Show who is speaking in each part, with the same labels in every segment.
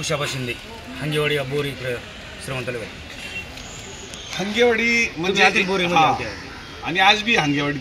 Speaker 1: कुशाबा शिंदे, हंगेवाडी बोरी इकडे श्रीमंतले.
Speaker 2: हंगेवाडी म्हणजे
Speaker 1: बोरी
Speaker 2: आणि आज बी हंगेवाडी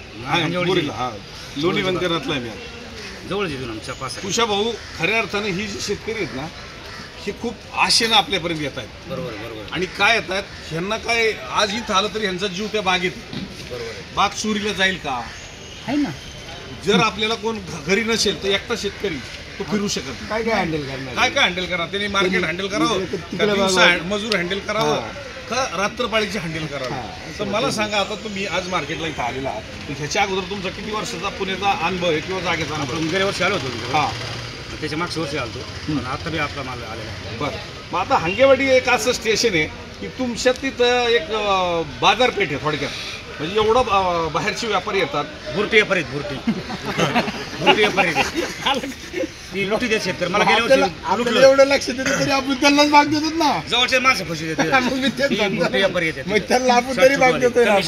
Speaker 2: लोणी बंदरातला आहे मी
Speaker 1: जवळ येतो आमच्या पास.
Speaker 2: कुशा भाऊ खऱ्या अर्थाने ही जी शेतकरी आहेत ना, हे खूप आशेनं आपल्यापर्यंत येत आहेत.
Speaker 1: बरोबर बरोबर.
Speaker 2: आणि काय येतात ह्यांना काय आज इथं आलं तरी ह्यांचा जीव त्या बागेत.
Speaker 1: बरोबर.
Speaker 2: बाग चोरीला जाईल का
Speaker 1: आहे ना.
Speaker 2: जर आपल्याला कोण घरी नसेल तर एकटा शेतकरी तो फिरू शकत नाही.
Speaker 3: काय हँडल करणार,
Speaker 2: काय हँडल करा, त्यांनी मार्केट हँडल करावं, मजूर हँडल करावं का रात्रपाळीची हँडल करावं. तर मला सांगा, आता तुम्ही आज मार्केटला इथं आलेला आहात, ह्याच्या अगोदर तुमचा किती वर्षाचा पुण्याचा अनुभव आहे किंवा जागेचा अनुभव?
Speaker 1: गेल्या वर्षी आलो होतो.
Speaker 2: हा,
Speaker 1: त्याच्या मागच्या वर्षी आलो होतो. आता बी आपला माल आलेला आहे.
Speaker 2: बरं. मग आता हंगेवाडी एक असं स्टेशन आहे की तुमच्या तिथं एक बाजारपेठ आहे थोडक्यात. म्हणजे एवढं बाहेरचे व्यापारी येतात.
Speaker 1: भुरटी व्यापारी आहेत, भुरटी व्यापारी ती लुटी देत शेतकरी. मला गेल्या वर्षी
Speaker 3: एवढं लक्ष देतो तरी आपण त्यांनाच भाग देतात ना.
Speaker 1: जवळचे माणसं खुशी देते. भुरटी व्यापारी येते,
Speaker 3: मग त्यांना आपण तरी भाग देतोय ना.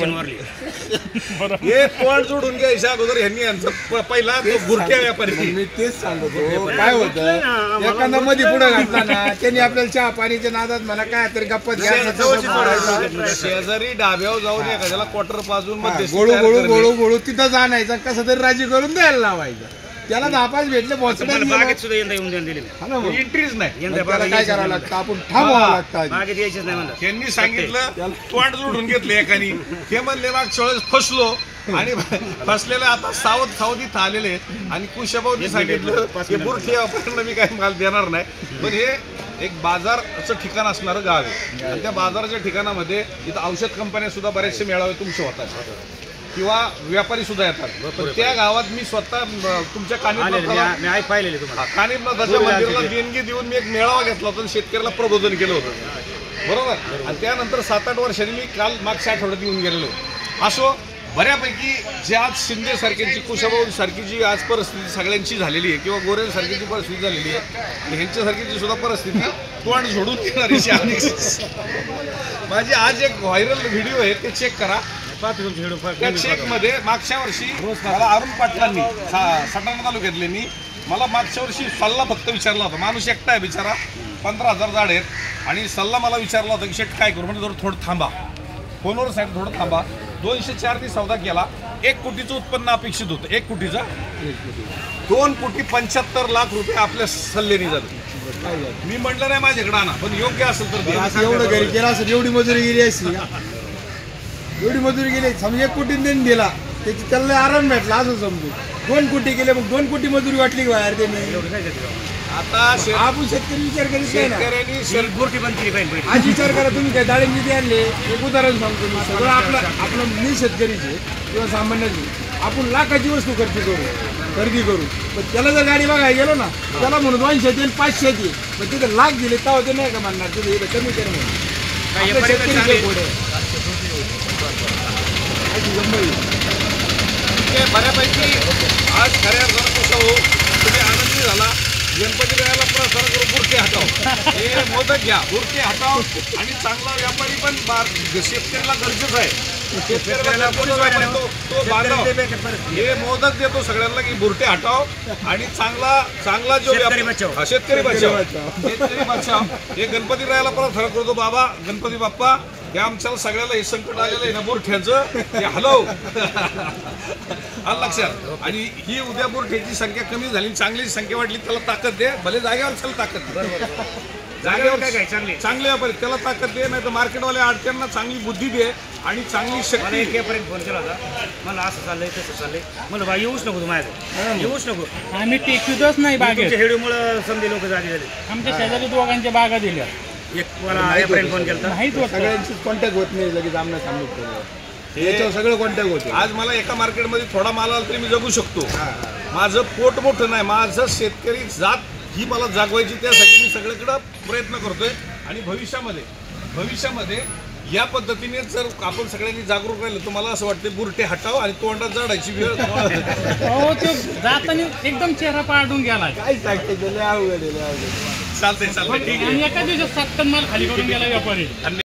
Speaker 2: हे तोंड जोडून घ्यायच्या अगोदर ह्यांनी यांचा पहिला तो भुरट्या व्यापारी.
Speaker 3: मी तेच सांगतो, काय होतं एखादा मध्ये पुढे घातला ना, त्यांनी आपल्याला चहा पाणीच्या नादात म्हणा काय तरी गप्पा
Speaker 2: शेजारी डाब्यावर जाऊन एखाद्याला क्वार्टर पाजून
Speaker 3: गोळू तिथं जाणायचा, कसं तरी राजी करून द्यायला लावायचं. त्याला 10-5 भेटले
Speaker 1: बागेत सुद्धा यंदा येऊन द्यायला दिले.
Speaker 2: एंट्रीच नाही.
Speaker 3: काय करावं लागतं, आपण थांबवावं लागतं.
Speaker 1: बागेत यायचंच नाही म्हणतात.
Speaker 2: त्यांनी सांगितलं तोंड जोडून घेतले एकानी. ते म्हणले मागच्या वेळेस फसलो आणि फसलेले आता सावध इथं आलेले आहेत. आणि कुशाभाऊनी सांगितलं की बुरठी व्यापाऱ्यांना मी काही माल देणार नाही. पण हे एक बाजारचं ठिकाण असणारं गाव आहे. आणि त्या बाजाराच्या ठिकाणामध्ये इथं औषध कंपन्या सुद्धा बरेचसे मेळावे तुमचे होतात किंवा व्यापारी सुद्धा येतात. पण त्या गावात मी स्वतः तुमच्या कानिपनाथाच्या मंदिराला देणगी देऊन मी एक मेळावा घेतला होता. शेतकऱ्याला प्रबोधन केलं होतं, बरोबर. आणि त्यानंतर 7-8 वर्षांनी मी काल मागच्या आठवड्यात येऊन गेलेलो. असो बऱ्यापैकी जे आज शिंदे सारख्यांची, कुशाभाऊ सारखी जी आज परिस्थिती सगळ्यांची झालेली आहे किंवा गोरे सारखीची परिस्थिती झालेली आहे, ह्यांच्यासारखीची सुद्धा परिस्थिती तोंड झोडून घेणारी. माझी आज एक व्हायरल व्हिडिओ आहे, ते चेक करा. त्या चेकमध्ये मागच्या वर्षी मला अरुण पाटलांनी सटाणा तालुक्यातल्यांनी मला मागच्या वर्षी सल्ला फक्त विचारला होता. माणूस एकटा आहे बिचारा, 15,000 झाड आहेत. आणि सल्ला मला विचारला होता की शेट काय करू, म्हणजे थोडं थांबा, फोनवर साईड थोडं थांबा. 204 ती सौदा केला. 1 कोटीचं उत्पन्न अपेक्षित होतं. 1 कोटीचा 2,75,00,000 आपल्या सल्ल्याने झालं. मी म्हटलं नाही माझ्याकडे आणा, पण योग्य असेल तर
Speaker 3: एवढं घरी केलं असेल. एवढी मजुरी गेली असती, एवढी मजुरी गेली. समजा 1 कोटी देऊन दिला, त्याची त्याला आराम भेटला असं समजू. 2 कोटी गेले, मग 2 कोटी मजुरी वाटली बाहेर त्यांनी.
Speaker 2: आता
Speaker 3: आपण शेतकरी विचार करीत नाही ना.
Speaker 1: भुरटी बंद केली पाहिजे.
Speaker 3: आज विचार करा तुम्ही काय डाळिंबी आणले. एक उदाहरण सांगतो मी. सगळं आपलं मी शेतकरीचे किंवा सामान्याचे आपण लाखाची वस्तू खरेदी करू. पण त्याला जर गाडी बघायला गेलो ना, त्याला म्हणून 200 येईल 500 येईल. पण तिथे लाख दिले तेव्हा ते नाही का म्हणणार, तिथे कमी कर म्हणून.
Speaker 2: बऱ्यापैकी आज खऱ्या अर्थानं कसं हो, तुम्ही आनंदी झाला. गणपती वेळेला प्रसार करून बुरटे हटाव, हे मोदक घ्या, बुरटे हटाव. आणि चांगला व्यापारी पण शेतकऱ्याला गरजेचं आहे. शेतकऱ्याला तो बांधव हे मोदक देतो सगळ्यांना की बुरटे हटाव आणि चांगला जो शेतकरी बचाव, शेतकरी बचाव. हे गणपती वेळेला प्रसार करतो. बाबा गणपती बाप्पा, हे आमच्याला सगळ्याला हे संकट आलेलं आहे ना बुरठ्याचं, हे हलव आलं लक्षात. आणि ही उद्या बुरठ्याची संख्या कमी झाली, चांगली संख्या वाढली, त्याला ताकद दे. भले जागेवर त्याला ताकद दे, जागेवर काय चांगले व्यापारी त्याला ताकद दे. नाही तर मार्केटवाले अडत्यांना चांगली बुद्धी दे आणि चांगली शक्ती.
Speaker 1: एकापर्यंत फोन केला होता, मला असं चाललंय तसं चाललंय. मला बा येऊच नको, माझ्याकडे येऊच नको.
Speaker 4: आम्ही टेकतच नाही बागेत.
Speaker 1: हेडीमुळे समजे लोक जागे झाले.
Speaker 4: आमच्या शेजारी दोघांच्या बागा दिल्या.
Speaker 1: एक मला यापर्यंत फोन केला,
Speaker 3: माहित होत सगळ्यांची कॉन्टॅक्ट होत नाही. लगेच आम्हाला सांगितलं याच्यावर सगळं कॉन्टॅक्ट होते.
Speaker 2: आज मला एका मार्केटमध्ये थोडा माल आला तरी मी जगू शकतो. माझं पोट मोठं नाही, माझं शेतकरी जात ही मला जागवायची, त्यासाठी मी सगळीकडं प्रयत्न करतोय. आणि भविष्यामध्ये या पद्धतीने जर आपण सगळ्यांनी जागरूक राहिलं तर मला असं वाटतं बुरटे हटाव आणि तोंडात जाडायची वेळ.
Speaker 4: हो, तो जाताना एकदम चेहरा पाडून गेला.
Speaker 3: काय सांगते,
Speaker 2: चालतंय ठीक आहे.
Speaker 4: आणि एका दिवसात 7 टन माल खाली करून गेला व्यापारी.